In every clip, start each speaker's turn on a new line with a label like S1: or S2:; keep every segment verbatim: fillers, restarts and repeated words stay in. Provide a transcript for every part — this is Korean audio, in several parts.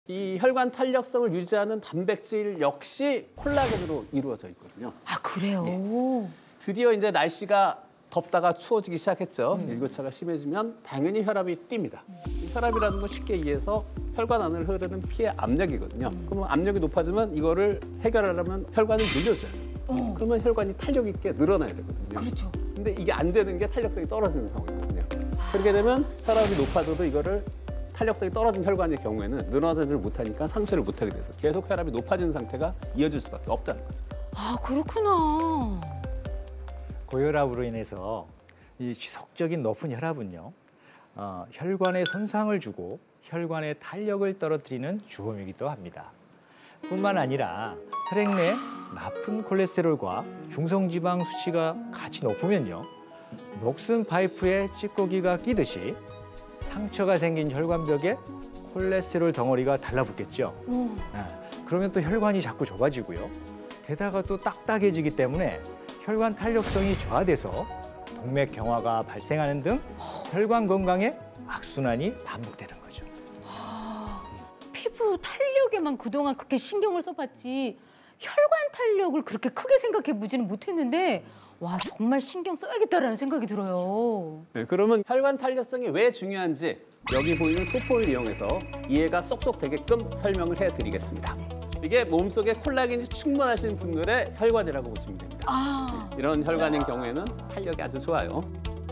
S1: 이 혈관 탄력성을 유지하는 단백질 역시 콜라겐으로 이루어져 있거든요.
S2: 아, 그래요?
S1: 네. 드디어 이제 날씨가 덥다가 추워지기 시작했죠.
S2: 음.
S1: 일교차가 심해지면 당연히 혈압이 뜁니다. 이 혈압이라는 건 쉽게 이해해서 혈관 안을 흐르는 피의 압력이거든요.
S2: 음.
S1: 그러면 압력이 높아지면 이거를 해결하려면 혈관을 늘려줘야죠.
S2: 어.
S1: 그러면 혈관이 탄력 있게 늘어나야 되거든요.
S2: 그렇죠.
S1: 근데 이게 안 되는 게 탄력성이 떨어지는 상황이거든요. 그렇게 되면 혈압이 높아져도 이거를 탄력성이 떨어진 혈관의 경우에는 늘어나지를 못하니까 상쇄를 못하게 돼서 계속 혈압이 높아지는 상태가 이어질 수밖에 없다는 거죠.
S2: 아, 그렇구나.
S3: 고혈압으로 인해서 이 지속적인 높은 혈압은요, 어, 혈관에 손상을 주고 혈관의 탄력을 떨어뜨리는 주범이기도 합니다. 뿐만 아니라 혈액 내 나쁜 콜레스테롤과 중성지방 수치가 같이 높으면요, 녹슨 파이프에 찌꺼기가 끼듯이 상처가 생긴 혈관벽에 콜레스테롤 덩어리가 달라붙겠죠.
S2: 음.
S3: 아, 그러면 또 혈관이 자꾸 좁아지고요. 게다가 또 딱딱해지기 때문에 혈관 탄력성이 저하돼서 동맥 경화가 발생하는 등 혈관 건강에 악순환이 반복되는 거죠.
S2: 아, 피부 탄력에만 그동안 그렇게 신경을 써봤지 혈관 탄력을 그렇게 크게 생각해보지는 못했는데 와, 정말 신경 써야겠다라는 생각이 들어요.
S1: 네, 그러면 혈관 탄력성이 왜 중요한지 여기 보이는 소포를 이용해서 이해가 쏙쏙 되게끔 설명을 해드리겠습니다. 이게 몸속에 콜라겐이 충분하신 분들의 혈관이라고 보시면 됩니다.
S2: 아.
S1: 이런 혈관인 경우에는 탄력이 아주 좋아요.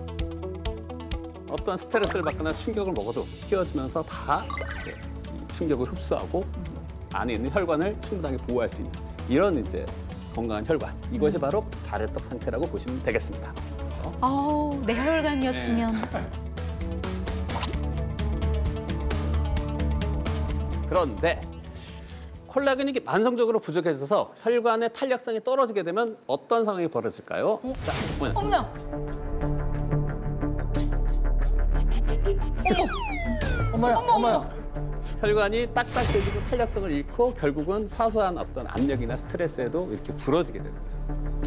S1: 어떤 스트레스를 받거나 충격을 먹어도 키워주면서 다 이제 충격을 흡수하고 안에 있는 혈관을 충분하게 보호할 수 있는 이런 이제 건강한 혈관. 이것이 바로 가래떡 상태라고 보시면 되겠습니다.
S2: 아우, 내 혈관이었으면.
S1: 네. 그런데 콜라겐이 만성적으로 부족해져서 혈관의 탄력성이 떨어지게 되면 어떤 상황이 벌어질까요?
S2: 어?
S1: 자, 보면.
S2: 어머나.
S3: 어머야, 어머야.
S1: 혈관이 딱딱해지고 탄력성을 잃고 결국은 사소한 어떤 압력이나 스트레스에도 이렇게 부러지게 되는 거죠.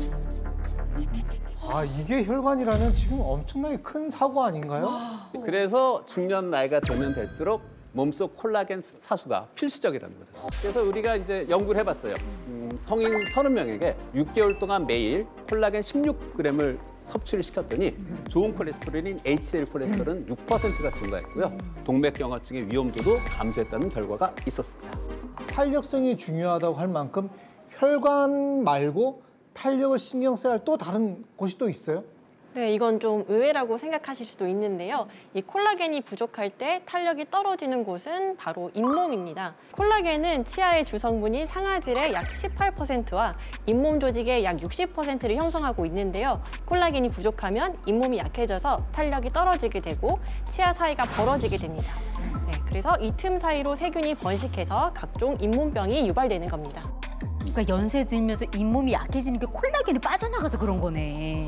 S4: 아, 이게 혈관이라면 지금 엄청나게 큰 사고 아닌가요?
S1: 그래서 중년 나이가 되면 될수록 몸속 콜라겐 사수가 필수적이라는 거죠. 그래서 우리가 이제 연구를 해봤어요. 음, 성인 서른 명에게 육 개월 동안 매일 콜라겐 십육 그램을 섭취를 시켰더니 좋은 콜레스테롤인 에이치디엘 콜레스테롤은 육 퍼센트가 증가했고요. 동맥경화증의 위험도도 감소했다는 결과가 있었습니다.
S4: 탄력성이 중요하다고 할 만큼 혈관 말고 탄력을 신경 써야 할 또 다른 곳이 또 있어요?
S5: 네, 이건 좀 의외라고 생각하실 수도 있는데요. 이 콜라겐이 부족할 때 탄력이 떨어지는 곳은 바로 잇몸입니다. 콜라겐은 치아의 주성분인 상아질의 약 십팔 퍼센트와 잇몸 조직의 약 육십 퍼센트를 형성하고 있는데요. 콜라겐이 부족하면 잇몸이 약해져서 탄력이 떨어지게 되고 치아 사이가 벌어지게 됩니다. 네, 그래서 이 틈 사이로 세균이 번식해서 각종 잇몸병이 유발되는 겁니다.
S2: 그러니까 연세 들면서 잇몸이 약해지는 게 콜라겐이 빠져나가서 그런 거네.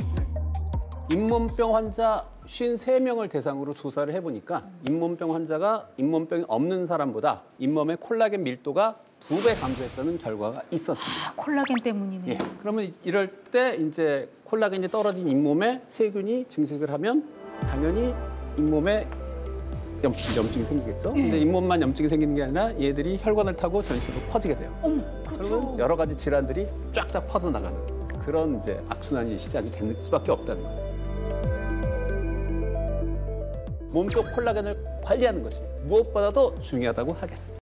S1: 잇몸병 환자 오십삼 명을 대상으로 조사를 해보니까 잇몸병 환자가 잇몸병이 없는 사람보다 잇몸의 콜라겐 밀도가 두 배 감소했다는 결과가 있었습니다.
S2: 아, 콜라겐 때문이네.
S1: 예, 그러면 이럴 때 이제 콜라겐이 떨어진 잇몸에 세균이 증식을 하면 당연히 잇몸에 염증, 염증이 생기겠죠.
S2: 예.
S1: 근데 잇몸만 염증이 생기는 게 아니라 얘들이 혈관을 타고 전신으로 퍼지게 돼요.
S2: 어머, 그렇죠.
S1: 그러면 여러 가지 질환들이 쫙쫙 퍼져나가는 그런 이제 악순환이 시작이 되는 수밖에 없다는 거죠. 몸속 콜라겐을 관리하는 것이 무엇보다도 중요하다고 하겠습니다.